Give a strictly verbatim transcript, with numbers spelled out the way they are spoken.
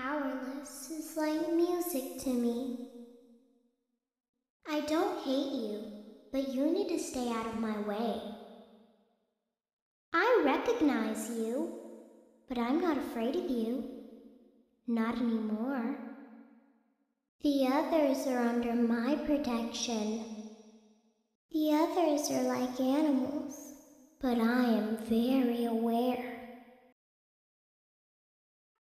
powerless is like music to me. I don't hate you, but you need to stay out of my way. I recognize you, but I'm not afraid of you. Not anymore. The others are under my protection. The others are like animals, but I am very aware.